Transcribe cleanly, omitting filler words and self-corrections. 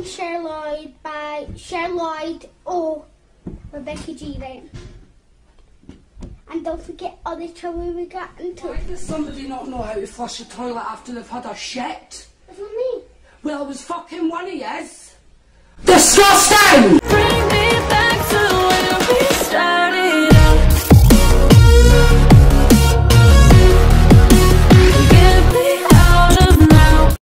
Cher Lloyd by Cher Lloyd or Rebecca G. Right? And don't forget all the trouble we got into. Why does somebody not know how to flush a toilet after they've had a shit? That's not me. Well, I was fucking one of yous. Disgusting!